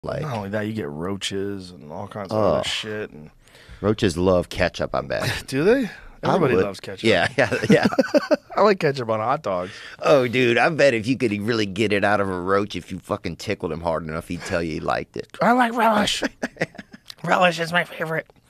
Like, Not only that, you get roaches and all kinds of other shit. And roaches love ketchup, I bet. do they? I Everybody would. loves ketchup. Yeah, yeah, yeah. I like ketchup on hot dogs. Oh, dude, I bet if you could really get it out of a roach, if you fucking tickled him hard enough, he'd tell you he liked it. I like relish. Relish is my favorite.